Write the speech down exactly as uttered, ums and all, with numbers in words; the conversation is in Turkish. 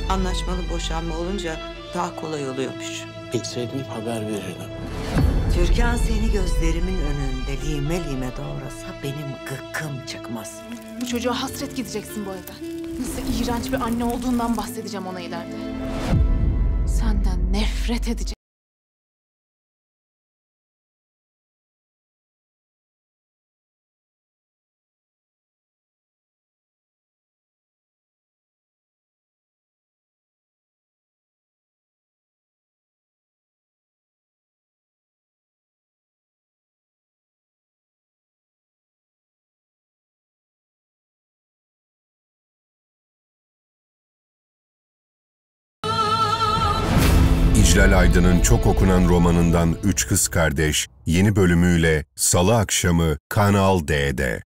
Anlaşmalı boşanma olunca daha kolay oluyormuş. Bilseydim haber verirdim. Türkan seni gözlerimin önünde lime lime doğrasa benim gıkkım çıkmaz. Bu çocuğa hasret gideceksin bu evden. Nasıl iğrenç bir anne olduğundan bahsedeceğim ona ileride. Senden nefret edeceğim. İclal Aydın'ın çok okunan romanından Üç Kız Kardeş yeni bölümüyle Salı akşamı Kanal D'de.